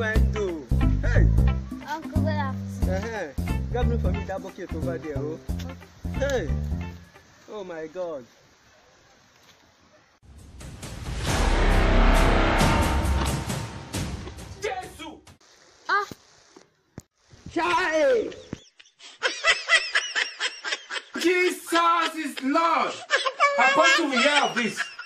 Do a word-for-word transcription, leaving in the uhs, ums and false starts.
want to do? Hey! Uncle, good afternoon. Uh-huh. Grab me for me that bucket over there, oh. Hey! Oh my God. Jesus! Ah! Child! Jesus is Lord! How about we hear of this?